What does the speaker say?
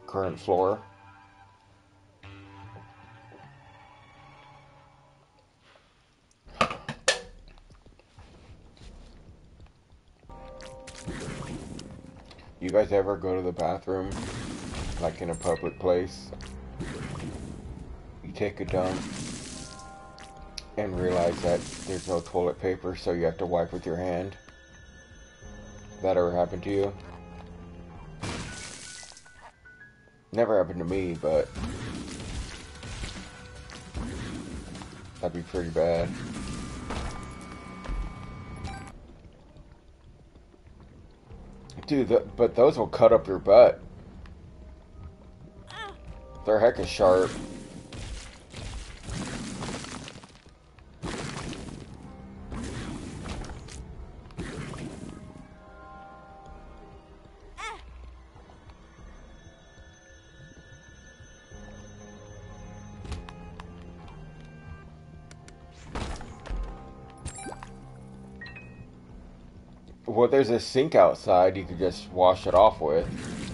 current floor. You guys ever go to the bathroom, like in a public place? You take a dump and realize that there's no toilet paper, so you have to wipe with your hand? That ever happened to you? Never happened to me, but that'd be pretty bad. Dude, but those will cut up your butt. They're hecka sharp. Well, there's a sink outside you could just wash it off with.